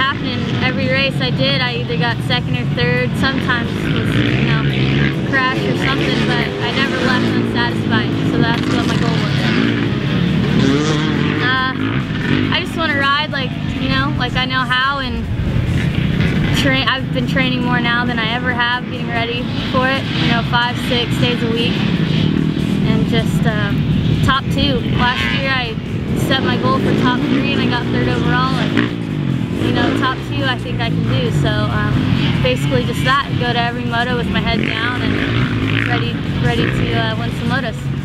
happening. Every race I did, I either got second or third. Sometimes was, you know, crash or something, but I never left unsatisfied. So that's what my goal was. I just want to ride like, you know, like I know how, and I've been training more now than I ever have, getting ready for it. You know, 5, 6 days a week, and just top 2. Last year I set my goal for top 3 and I got 3rd overall. And, you know, top 2 I think I can do. So basically just that. Go to every moto with my head down and ready to win some motos.